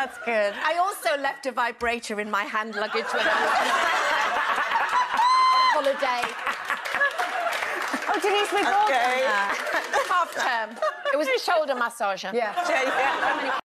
That's good. I also left a vibrator in my hand luggage when I was on holiday. Oh, Denise, we've all done that. Half term. It was a shoulder massager. Yeah. Yeah.